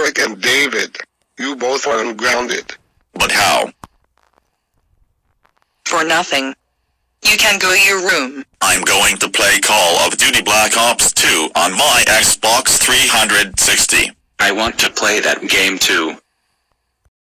Eric and David, you both are ungrounded. But how? For nothing. You can go to your room. I'm going to play Call of Duty Black Ops 2 on my Xbox 360. I want to play that game too.